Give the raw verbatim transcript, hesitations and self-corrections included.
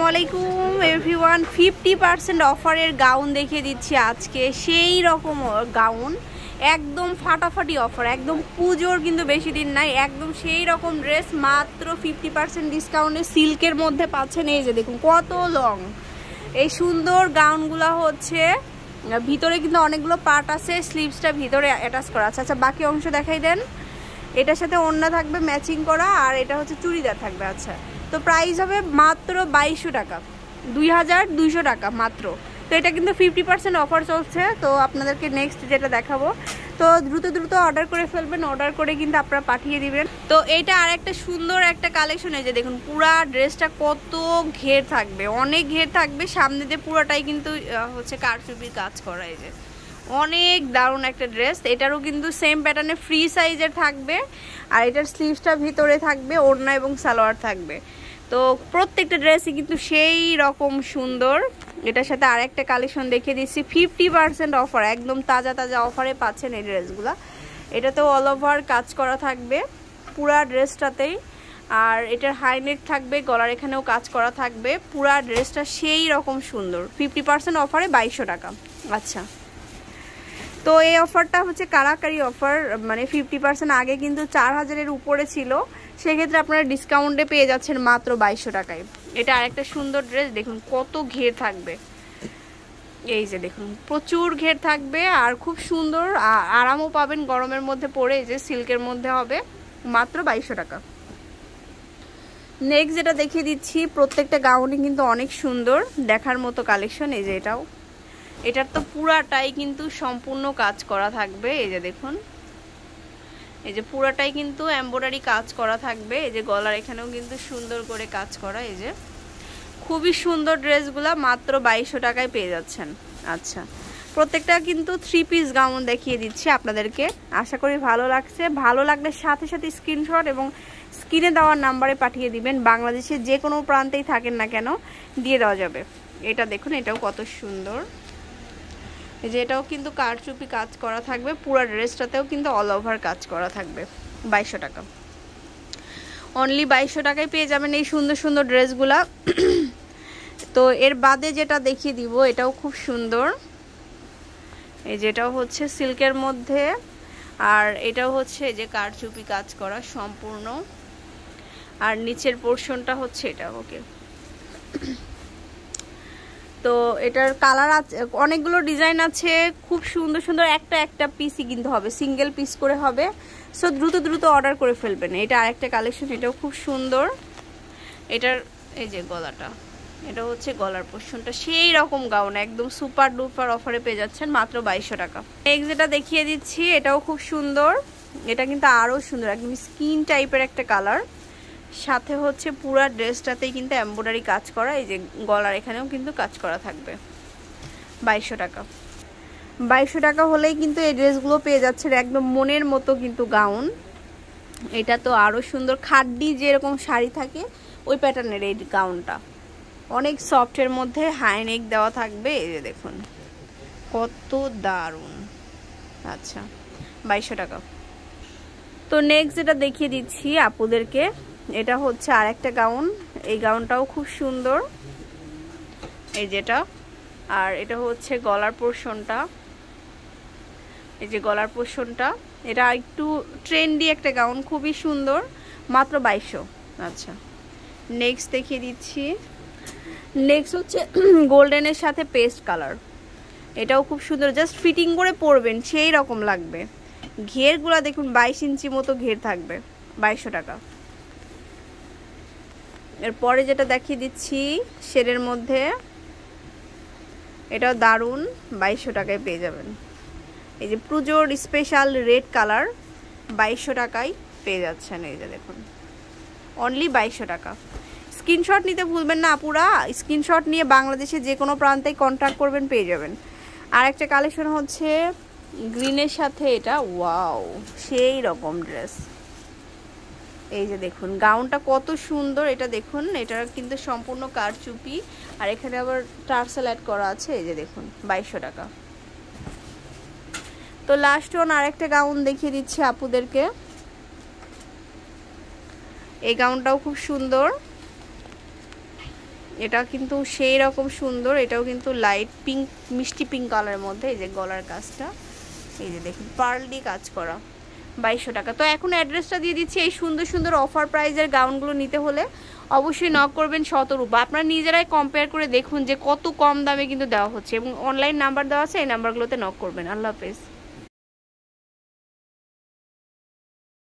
আসসালামু আলাইকুম everyone. Fifty percent অফারের গাউন দেখিয়ে দিচ্ছি আজকে, সেই রকম গাউন একদম ফাটাফাটি অফার, একদম পুজোর কিন্তু বেশি দিন নাই, একদম সেই রকম ড্রেস মাত্র ফিফটি পার্সেন্ট ডিসকাউন্টে সিল্কের মধ্যে পাচ্ছেন। এই যে দেখুন কত লং এই সুন্দর গাউনগুলো হচ্ছে, ভিতরে কিন্তু অনেকগুলো পার্ট আছে, স্লিভসটা ভিতরে অ্যাটাচ করা আছে। আচ্ছা বাকি অংশ দেখাই দেন। এটার সাথে ওড়না থাকবে ম্যাচিং করা, আর এটা হচ্ছে চুড়িদার থাকবে। আচ্ছা তো প্রাইস হবে মাত্র বাইশশো টাকা, দুই হাজার দুইশো টাকা মাত্র। তো এটা কিন্তু ফিফটি পার্সেন্ট অফার চলছে। তো আপনাদেরকে নেক্সট যেটা দেখাবো, তো দ্রুত দ্রুত অর্ডার করে ফেলবেন, অর্ডার করে কিন্তু আপনারা পাঠিয়ে দিবেন। তো এইটা আর একটা সুন্দর একটা কালেকশন, এই যে দেখুন পুরা ড্রেসটা কত ঘের থাকবে, অনেক ঘের থাকবে, সামনে দিয়ে পুরোটাই কিন্তু হচ্ছে কারচুপির কাজ করা। এই যে অনেক দারুণ একটা ড্রেস, এটারও কিন্তু সেম প্যাটার্নে ফ্রি সাইজের থাকবে, আর এটার স্লিভসটা ভিতরে থাকবে, ওড়না এবং সালোয়ার থাকবে। তো প্রত্যেকটা ড্রেসই কিন্তু সেই রকম সুন্দর। এটার সাথে আর একটা কালেকশন দেখিয়ে দিচ্ছি, ফিফটি পার্সেন্ট অফার, একদম তাজা তাজা অফারে পাচ্ছেন এই ড্রেসগুলো। এটাতেও অল ওভার কাজ করা থাকবে পুরা ড্রেসটাতেই, আর এটার হাইনেক থাকবে, গলার এখানেও কাজ করা থাকবে, পুরা ড্রেসটা সেই রকম সুন্দর। ফিফটি পার্সেন্ট অফারে বাইশশো টাকা। আচ্ছা তো এই অফারটা হচ্ছে কারাকারি অফার, মানে ফিফটি পার্সেন্ট আগে কিন্তু চার হাজারের উপরে ছিল, সেক্ষেত্রে আপনারা ডিসকাউন্টে পেয়ে যাচ্ছেন মাত্র বাইশশো টাকায়। এটা আরেকটা সুন্দর ড্রেস, দেখুন কত ঘের থাকবে, এই যে দেখুন প্রচুর ঘের থাকবে, আর খুব সুন্দর আরামও পাবেন গরমের মধ্যে পরে। এই যে সিল্কের মধ্যে হবে, মাত্র বাইশশো টাকা। নেক্সট যেটা দেখিয়ে দিচ্ছি, প্রত্যেকটা গাউনই কিন্তু অনেক সুন্দর, দেখার মতো কালেকশন। এই যে এটাও, এটার তো পুরাটাই কিন্তু সম্পূর্ণ কাজ করা থাকবে। এই যে দেখুন, এই যে পুরাটাই কিন্তু এমব্রয়ডারি কাজ করা থাকবে, এই যে গলার এখানেও কিন্তু সুন্দর করে কাজ করা। এই যে খুবই সুন্দর ড্রেসগুলা মাত্র বাইশশো টাকায় পেয়ে যাচ্ছেন। আচ্ছা প্রত্যেকটা কিন্তু থ্রি পিস গাউন দেখিয়ে দিচ্ছি আপনাদেরকে, আশা করি ভালো লাগছে। ভালো লাগলে সাথে সাথে স্ক্রিনশট এবং স্ক্রিনে দেওয়ার নাম্বারে পাঠিয়ে দিবেন, বাংলাদেশের যে কোনো প্রান্তেই থাকেন না কেন দিয়ে দেওয়া যাবে। এটা দেখুন, এটাও কত সুন্দর, এই যে এটাও কিন্তু কারচুপি কাজ করা থাকবে, পুরো ড্রেসটাতেও কিন্তু অল ওভার কাজ করা থাকবে। বাইশশো টাকা, অনলি বাইশশো টাকায় পেয়ে যাবেন এই সুন্দর সুন্দর ড্রেসগুলা। তো এর বাদে যেটা দেখিয়ে দিব, এটাও খুব সুন্দর, এই যেটাও হচ্ছে সিল্কের মধ্যে, আর এটাও হচ্ছে যে কারচুপি কাজ করা সম্পূর্ণ, আর নিচের পোর্শনটা হচ্ছে এটা। ওকে তো এটার কালার আছে, অনেকগুলো ডিজাইন আছে, খুব সুন্দর সুন্দর, একটা একটা পিসই কিন্তু হবে, সিঙ্গেল পিস করে হবে। সো দ্রুত দ্রুত অর্ডার করে ফেলবেন। এটা আরেকটা কালেকশন, এটাও খুব সুন্দর। এটার এই যে গলাটা, এটা হচ্ছে গলার পোর্শনটা, সেই রকম গাউন একদম সুপার ডুপার অফারে পেয়ে যাচ্ছেন মাত্র বাইশশো টাকা। নেক্সট যেটা দেখিয়ে দিচ্ছি, এটাও খুব সুন্দর, এটা কিন্তু আরও সুন্দর, একদম স্কিন টাইপের একটা কালার, সাথে হচ্ছে পুরা ড্রেসটাতেই কিন্তু এমব্রয়ডারি কাজ করা, এই যে গলার এখানেও কিন্তু কাজ করা থাকবে। বাইশশো টাকা, বাইশশো টাকা হলেই কিন্তু এই ড্রেসগুলো পেয়ে যাচ্ছেন একদম মনের মতো কিন্তু গাউন। এটা তো আরও সুন্দর, খাড্ডি যেরকম শাড়ি থাকে ওই প্যাটার্নের এই গাউনটা, অনেক সফটের মধ্যে হাই নেক দেওয়া থাকবে। এই যে দেখুন কত দারুণ। আচ্ছা বাইশশো টাকা। তো নেক্সট যেটা দেখিয়ে দিচ্ছি আপুদেরকে, এটা হচ্ছে আর একটা গাউন, এই গাউনটাও খুব সুন্দর, এই যেটা, আর এটা হচ্ছে গলার পোর্শনটা, এই যে গলার পোর্শনটা, এটা একটু ট্রেন্ডি একটা গাউন, খুবই সুন্দর, মাত্র বাইশশো। আচ্ছা নেক্সট দেখিয়ে দিচ্ছি, নেক্সট হচ্ছে গোল্ডেনের সাথে পেস্ট কালার, এটাও খুব সুন্দর, জাস্ট ফিটিং করে পরবেন সেই রকম লাগবে। ঘেরগুলা দেখুন বাইশ ইঞ্চি মতো ঘের থাকবে, বাইশশো টাকা। এরপরে যেটা দেখিয়ে দিচ্ছি শেডের মধ্যে, এটাও দারুণ, বাইশশো টাকায় পেয়ে যাবেন। এই যে পুজোর স্পেশাল রেড কালার, বাইশশো টাকায় পেয়ে যাচ্ছেন। এই যে দেখুন অনলি বাইশশো টাকা। স্ক্রিনশট নিতে ভুলবেন না আপুরা, স্ক্রিনশট নিয়ে বাংলাদেশে যে কোনো প্রান্তে কন্ট্যাক্ট করবেন, পেয়ে যাবেন। আর একটা কালেকশন হচ্ছে গ্রিনের সাথে, এটা ওয়াও সেই রকম ড্রেস, এই যে দেখুন গাউনটা কত সুন্দর, এটা দেখুন, এটা কিন্তু সম্পূর্ণ কারচুপি, আর এখানে আবার টার্সেল অ্যাড করা আছে। এই যে দেখুন বাইশশো টাকা। তো লাস্ট ওয়ান আর একটা গাউন দেখিয়ে দিচ্ছি আপুদেরকে, এই গাউনটাও খুব সুন্দর, এটা কিন্তু সেই রকম সুন্দর, এটাও কিন্তু লাইট পিঙ্ক মিষ্টি পিঙ্ক কালারের মধ্যে। এই যে গলার কাজটা, এই যে দেখুন পার্ল দিয়ে কাজ করা, বাইশশো টাকা। তো এখন অ্যাড্রেসটা দিয়ে দিচ্ছি। এই সুন্দর সুন্দর অফার প্রাইজের গাউনগুলো নিতে হলে অবশ্যই নক করবেন শতরূপা। আপনারা নিজেরাই কম্পেয়ার করে দেখুন যে কত কম দামে কিন্তু দেওয়া হচ্ছে, এবং অনলাইন নাম্বার দেওয়া আছে, এই নাম্বারগুলোতে নক করবেন। আল্লাহ হাফেজ।